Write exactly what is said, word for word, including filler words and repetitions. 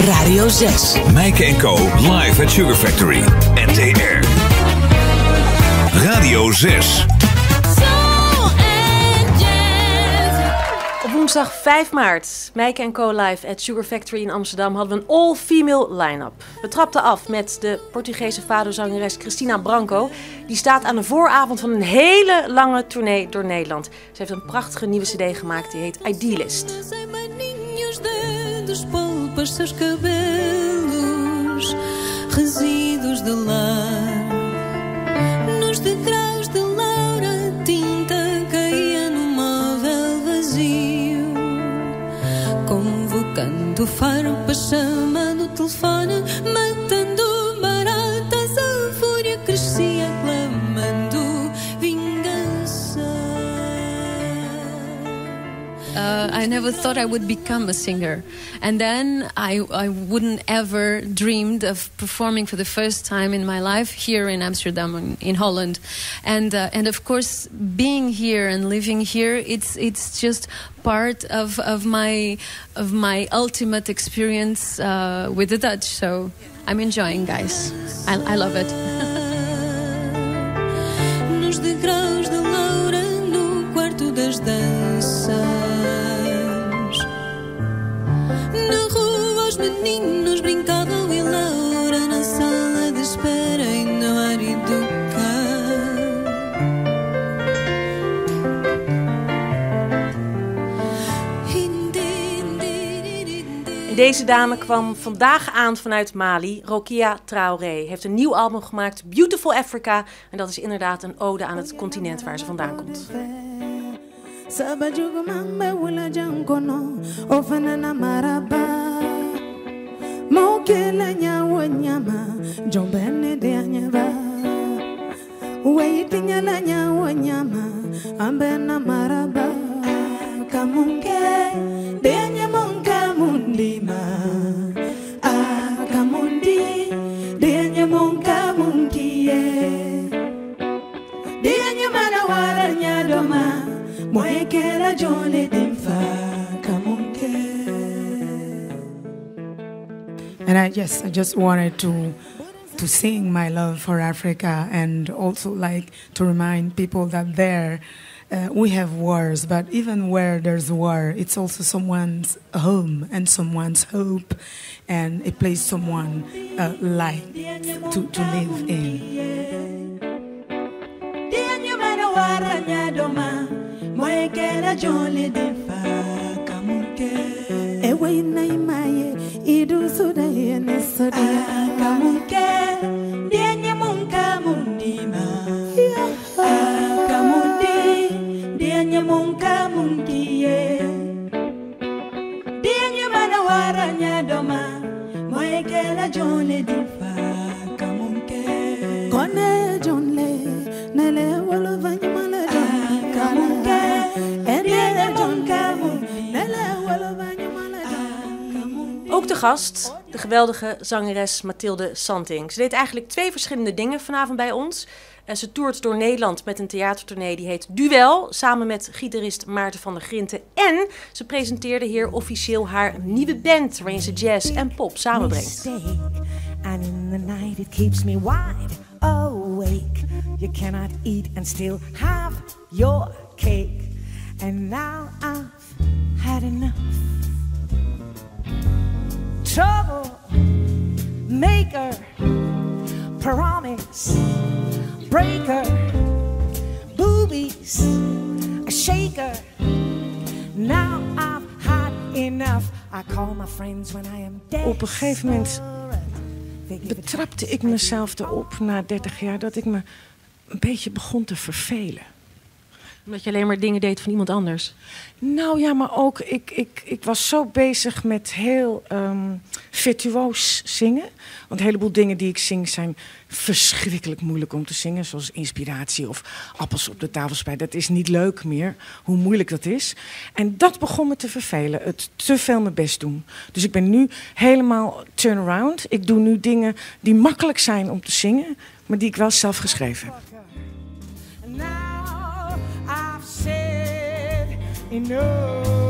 Radio zes. Mijke en Co. Live at Sugar Factory. N T R. Radio zes. Op woensdag vijf maart, Mijke en Co. Live at Sugar Factory in Amsterdam, hadden we een all-female line-up. We trapten af met de Portugese fado-zangeres Cristina Branco. Die staat aan de vooravond van een hele lange tournee door Nederland. Ze heeft een prachtige nieuwe cd gemaakt, die heet Idealist. Dos polpas, seus cabelos, resíduos de lar. Nos degraus de Laura, tinta caía no móvel vazio, convocando farpas, chamando o telefone, matando baratas, a fúria crescia, clamando vingança. Uh, I never thought I would become a singer. And then I, I wouldn't ever dreamed of performing for the first time in my life here in Amsterdam, in, in Holland. And uh, and of course, being here and living here, it's it's just part of, of my of my ultimate experience uh, with the Dutch. So I'm enjoying, guys. I, I love it. Nos degraus de Laura, no quarto das danças. Os meninos brincavam e Laura na sala de espera e no área do Deze dame kwam vandaag aan vanuit Mali. Rokia Traoré heeft een nieuw album gemaakt, Beautiful Africa. En dat is inderdaad een ode aan het continent waar ze vandaan komt. Mokela nyawo nyama jombene de anyaba Waiting la nyawo nyama ambena maraba Kamunke de anyamonka mundima Akamundi de anyamonka munkie De anyamana wara nyadoma Moekela jole dimfa Kamunke. And I just, I just wanted to, to sing my love for Africa, and also like to remind people that there uh, we have wars, but even where there's war, it's also someone's home and someone's hope, and a place someone uh, like to, to live in. Ewe naimaye idu suda yene suda kamuke dienye munka mundima kamundi dienye munka mundiye dienye mana waranya doma moekela jone difa kamuke kone jonle nele wolo vanyamala kamuke enele jonka nele wolo vanyamala. Ook de gast, de geweldige zangeres Mathilde Santing. Ze deed eigenlijk twee verschillende dingen vanavond bij ons. Uh, ze toert door Nederland met een theatertournee die heet Duel, samen met gitarist Maarten van der Grinten. En ze presenteerde hier officieel haar nieuwe band, waarin ze jazz en pop samenbrengt. And in the night it keeps me wide awake. You cannot eat and still have your cake. And now I've had enough. Trouble maker, promise breaker, boobies, a shaker. Now I've had enough. I call my friends when I am dead. Op een gegeven moment betrapte ik mezelf erop na dertig jaar dat ik me een beetje begon te vervelen. Omdat je alleen maar dingen deed van iemand anders? Nou ja, maar ook, ik, ik, ik was zo bezig met heel um, virtuoos zingen. Want een heleboel dingen die ik zing zijn verschrikkelijk moeilijk om te zingen. Zoals inspiratie of appels op de tafel spijt. Dat is niet leuk meer, hoe moeilijk dat is. En dat begon me te vervelen, het te veel mijn best doen. Dus ik ben nu helemaal turnaround. Ik doe nu dingen die makkelijk zijn om te zingen, maar die ik wel zelf geschreven heb. Enough.